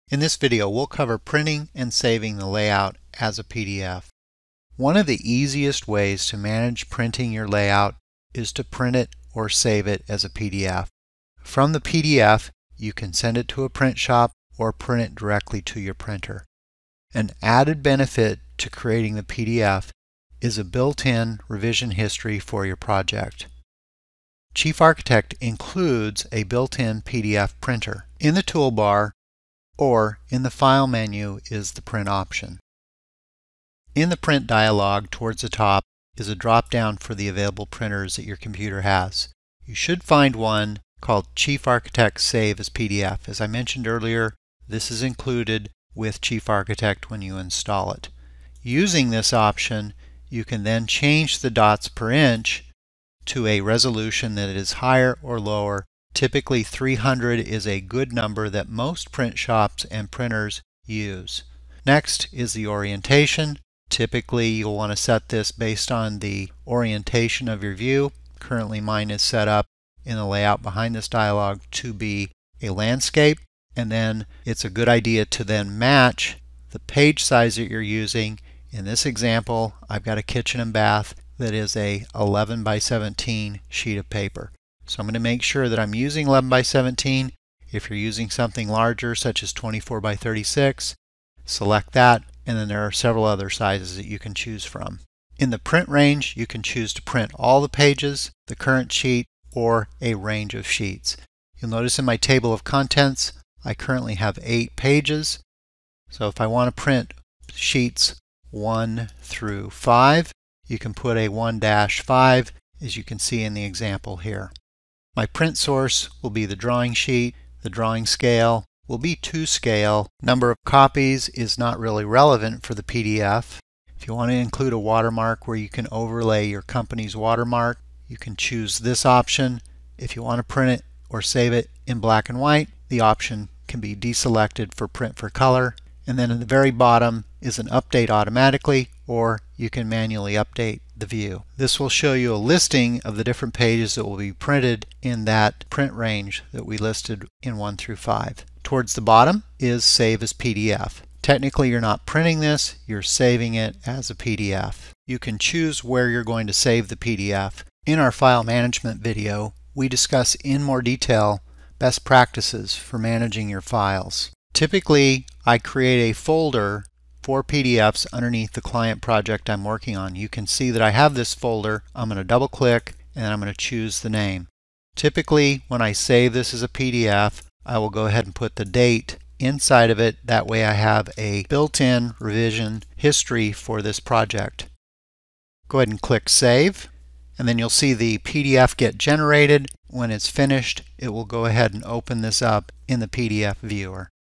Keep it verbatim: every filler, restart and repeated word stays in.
In this video, we'll cover printing and saving the layout as a P D F. One of the easiest ways to manage printing your layout is to print it or save it as a P D F. From the P D F, you can send it to a print shop or print it directly to your printer. An added benefit to creating the P D F is a built-in revision history for your project. Chief Architect includes a built-in P D F printer. In the toolbar or in the File menu is the Print option. In the Print dialog towards the top is a drop-down for the available printers that your computer has. You should find one called Chief Architect Save as P D F. As I mentioned earlier, this is included with Chief Architect when you install it. Using this option, you can then change the dots per inch to a resolution that is higher or lower. Typically three hundred is a good number that most print shops and printers use. Next is the orientation. Typically you'll want to set this based on the orientation of your view. Currently mine is set up in the layout behind this dialog to be a landscape, and then it's a good idea to then match the page size that you're using. In this example, I've got a kitchen and bath that is a eleven by seventeen sheet of paper. So I'm going to make sure that I'm using eleven by seventeen. If you're using something larger such as twenty-four by thirty-six, select that, and then there are several other sizes that you can choose from. In the print range, you can choose to print all the pages, the current sheet, or a range of sheets. You'll notice in my table of contents I currently have eight pages. So if I want to print sheets one through five, you can put a one dash five, as you can see in the example here. My print source will be the drawing sheet. The drawing scale will be to scale. Number of copies is not really relevant for the P D F. If you want to include a watermark where you can overlay your company's watermark, you can choose this option. If you want to print it or save it in black and white, the option can be deselected for print for color. And then at the very bottom is an update automatically, or you can manually update the view. This will show you a listing of the different pages that will be printed in that print range that we listed in one through five. Towards the bottom is Save as P D F. Technically you're not printing this, you're saving it as a P D F. You can choose where you're going to save the P D F. In our file management video, we discuss in more detail best practices for managing your files. Typically, I create a folder for P D Fs underneath the client project I'm working on. You can see that I have this folder. I'm going to double click and I'm going to choose the name. Typically, when I save this as a P D F, I will go ahead and put the date inside of it. That way I have a built-in revision history for this project. Go ahead and click Save, and then you'll see the P D F get generated. When it's finished, it will go ahead and open this up in the P D F viewer.